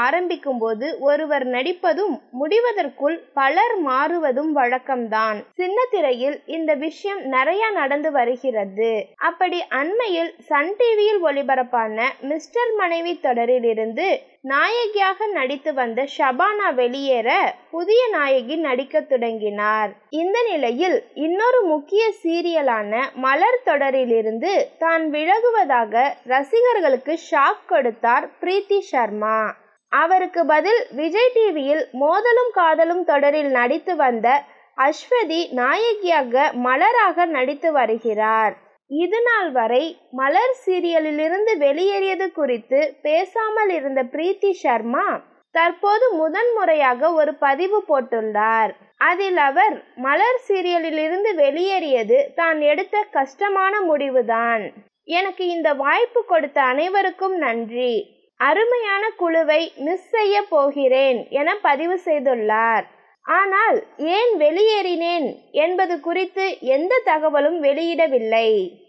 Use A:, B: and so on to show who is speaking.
A: ஆரம்பிக்கும் போது ஒருவர் நடிப்பதும் முடிவதற்குள் பலர் மாறுவதும் வழக்கம்தான். சின்னத்திரையில் இந்த விஷயம் நிறைய நடந்து வருகிறது. அப்படி அண்மையில் சன் டிவியில் ஒளிபரப்பான மிஸ்டர் மனைவி தொடரில் இருந்து நாயகியாக நடித்து வந்த ஷபானா வெளியேற புதிய நாயகி நடிக்க தொடங்கினார். இந்த நிலையில் இன்னொரு முக்கிய சீரியலான மலர் தொடரிலிருந்து தான் விலகுவதாக ரசிகர்களுக்கு ஷாக் கொடுத்தார் பிரீத்தி சர்மா. அவருக்கு பதில் விஜய் டிவியில் மோதலும் காதலும் தொடரில் நடித்து வந்த அஸ்வதி நாயகியாக மலராக நடித்து வருகிறார். இதுநாள் வரை மலர் சீரியலிலிருந்து வெளியேறியது குறித்து பேசாமல் இருந்த பிரீத்தி சர்மா தற்போது முதன்முறையாக ஒரு பதிவு போட்டுள்ளார். அதில் அவர் மலர் சீரியலிலிருந்து வெளியேறியது தான் எடுத்த கஷ்டமான முடிவுதான். எனக்கு இந்த வாய்ப்பு கொடுத்த அனைவருக்கும் நன்றி. அருமையான குழுவை மிஸ் செய்ய போகிறேன் என பதிவு செய்துள்ளார். ஆனால் ஏன் வெளியேறினேன் என்பது குறித்து எந்த தகவலும் வெளியிடவில்லை.